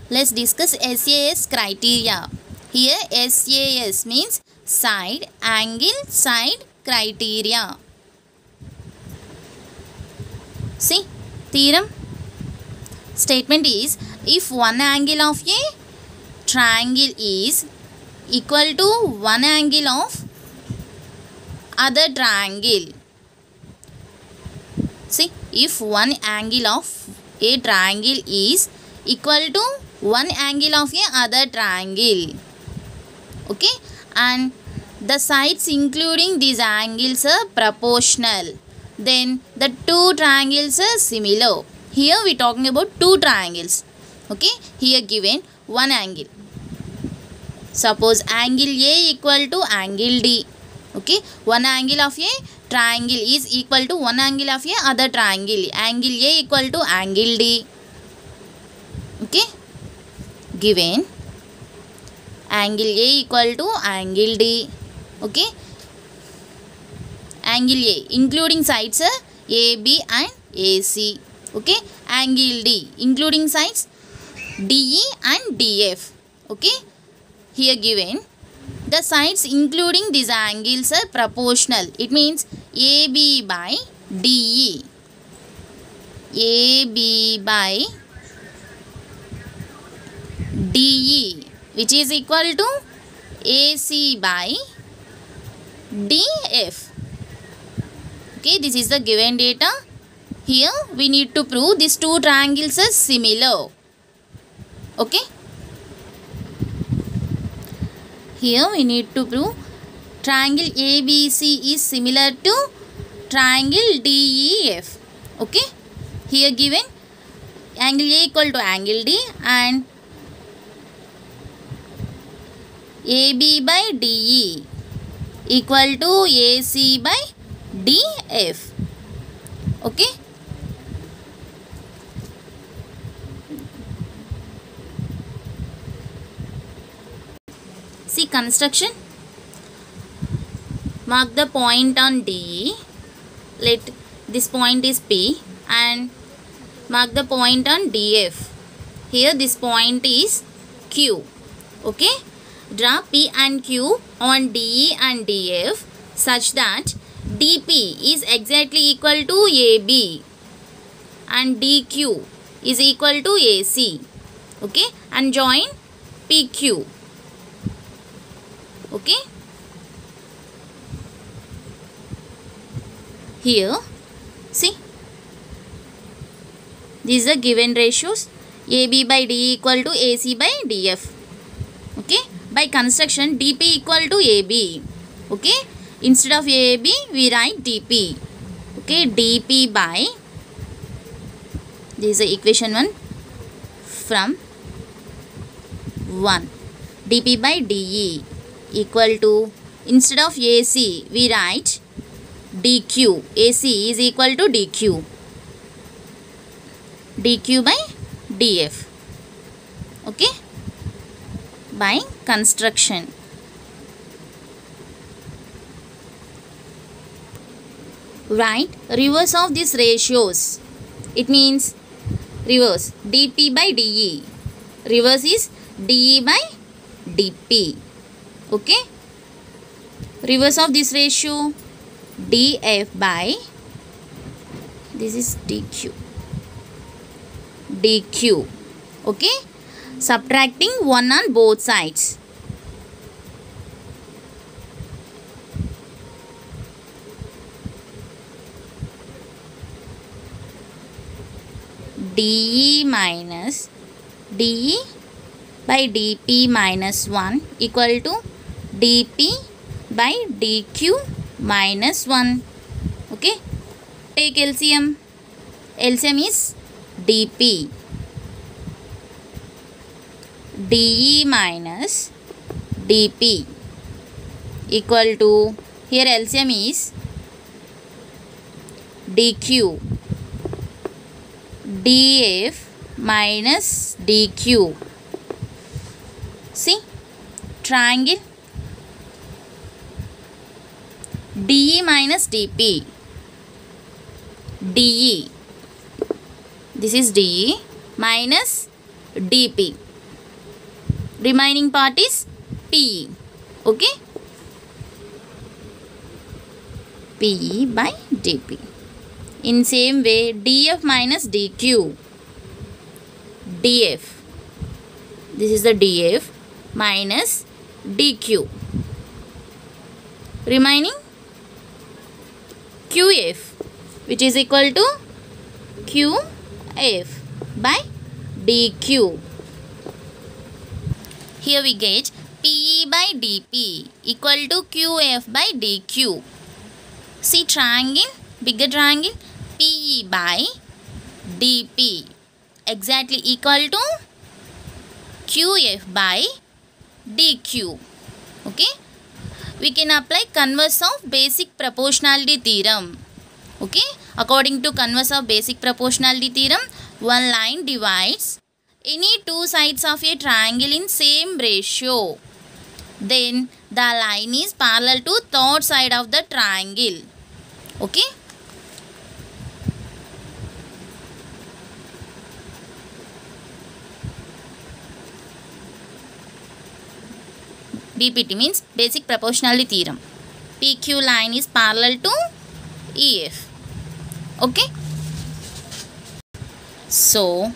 Let's discuss SAS criteria. Here SAS means side angle side criteria. See, theorem statement is, if one angle of a triangle is equal to one angle of other triangle. See, if one angle of a triangle is equal to one angle of a other triangle, okay, and the sides including these angles are proportional, then the two triangles are similar. Here we are talking about two triangles. Okay, here given one angle. Suppose angle A equal to angle D. Okay, one angle of a triangle is equal to one angle of a other triangle. Angle A equal to angle D. Okay, given angle A equal to angle D. Okay, angle A including sides are AB and AC. Okay, angle D including sides DE and DF. Okay, here given the sides including these angles are proportional. It means AB by DE, AB by DE, which is equal to AC by DF. Okay, this is the given data. Here we need to prove these two triangles are similar. Okay, here we need to prove triangle ABC is similar to triangle DEF. Okay, here given angle A equal to angle D and AB by DE equal to AC by DF. Okay, see construction. Mark the point on DE. Let this point is P and mark the point on DF. Here this point is Q. Okay, draw P and Q on DE and DF such that DP is exactly equal to AB and DQ is equal to AC. Okay, and join PQ. Okay, here see, these are given ratios, AB by DE equal to AC by DF. Okay, by construction DP equal to AB. Okay, instead of AB we write DP. Okay, DP by, this is equation 1 from 1, DP by DE equal to, instead of AC we write DQ. AC is equal to DQ. DQ by DF. Okay, by construction. Write reverse of these ratios. It means reverse DP by DE. Reverse is DE by DP. Okay, reverse of this ratio DF by, this is DQ. DQ. Okay, subtracting 1 on both sides. DE minus DE by DP minus 1 equal to DP by DQ minus 1. Okay, take LCM. LCM is DP. DE minus DP equal to, here LCM is DQ. DF minus DQ. See, triangle DE minus DP. DE, this is DE minus DP. Remaining part is PE. Okay. PE by dP. In same way, dF minus dQ. dF. This is the dF minus dQ. Remaining QF, which is equal to QF by dQ. Here we get PE by dP equal to QF by dQ. See triangle, bigger triangle, PE by dP exactly equal to QF by dQ. Okay. We can apply converse of basic proportionality theorem. Okay. According to converse of basic proportionality theorem, one line divides any two sides of a triangle in same ratio. Then the line is parallel to third side of the triangle. Okay. BPT means basic proportionality theorem. PQ line is parallel to EF. Okay. So,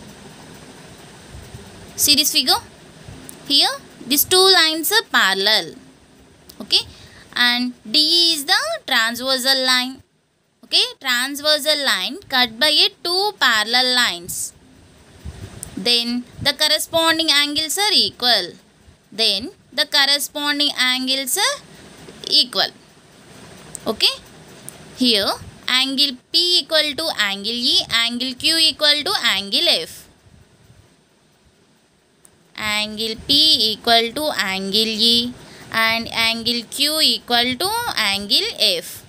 see this figure? Here, these two lines are parallel. Okay. And DE is the transversal line. Okay. Transversal line cut by a two parallel lines. Then, the corresponding angles are equal. Then, the corresponding angles are equal. Okay. Here, angle P equal to angle E, angle Q equal to angle F. Angle P equal to angle E and angle Q equal to angle F.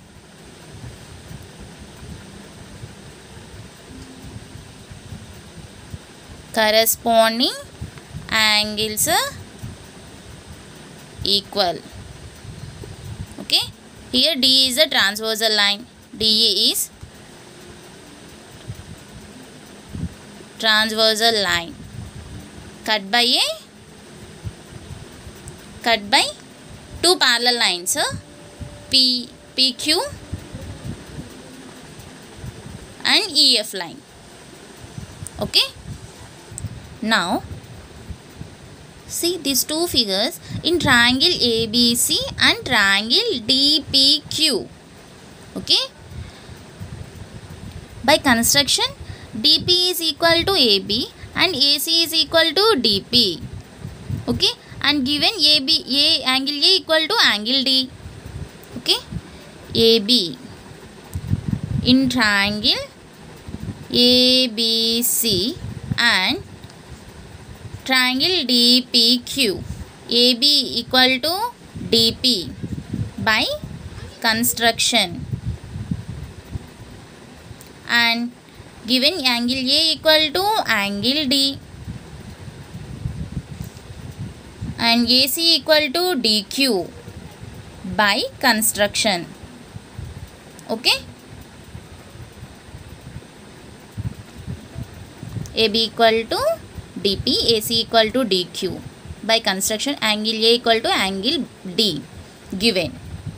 Corresponding angles are equal. Okay. Here D is a transversal line. DE is transversal line cut by two parallel lines, PQ and EF line. Okay. Now see these two figures in triangle ABC and triangle DPQ. Okay. By construction, DP is equal to AB and AC is equal to DP. Okay. And given angle A equal to angle D. Okay. AB in triangle ABC and triangle DPQ. AB equal to DP by construction. And given angle A equal to angle D and AC equal to DQ by construction. Okay. AB equal to DP, AC equal to DQ by construction. Angle A equal to angle D given.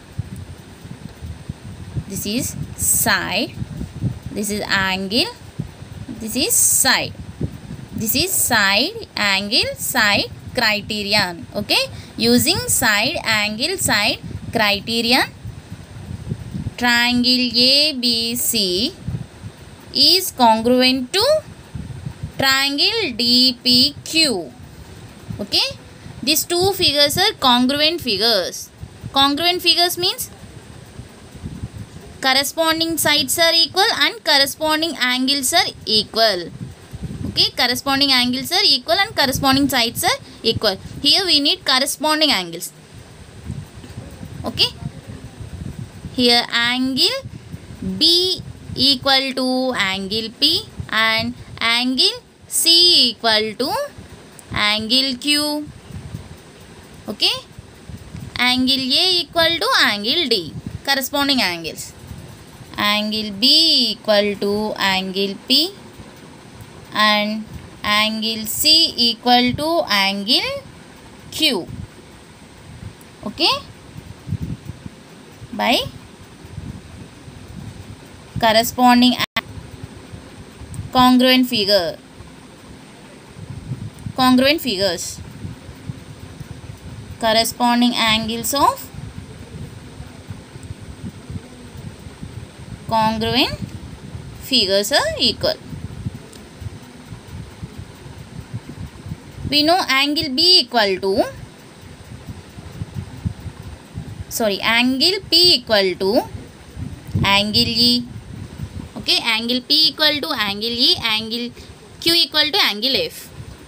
This is side. This is angle. This is side. This is side, angle, side criterion. Okay. Using side, angle, side criterion, triangle ABC is congruent to triangle DPQ. Okay. These two figures are congruent figures. Congruent figures means corresponding sides are equal and corresponding angles are equal. Okay. Corresponding angles are equal and corresponding sides are equal. Here we need corresponding angles. Okay. Here angle B equal to angle P and angle C equal to angle Q. Okay. Angle A equal to angle D. Corresponding angles. Angle B equal to angle P and angle C equal to angle Q. Okay, by corresponding congruent figures. Corresponding angles of congruent figures are equal. We know angle P equal to angle E. Okay, angle P equal to angle E, angle Q equal to angle F.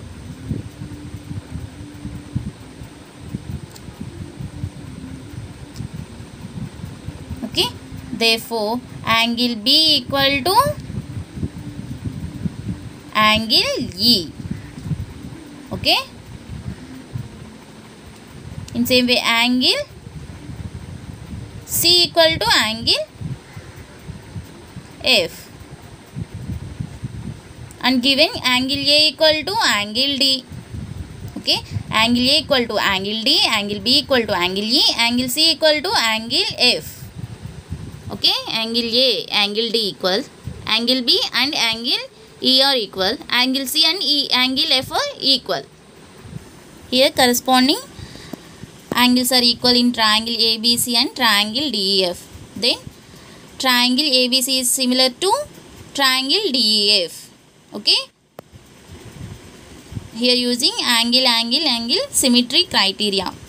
Okay, therefore angle B equal to angle E. Okay, in same way angle C equal to angle F, and given angle A equal to angle D. Okay, angle A equal to angle D, angle B equal to angle E, angle C equal to angle F. Okay, angle A, angle D equal, angle B and angle E are equal, angle C and angle F are equal. Here corresponding angles are equal in triangle ABC and triangle DEF. Then triangle ABC is similar to triangle DEF. Okay, here using angle symmetry criteria.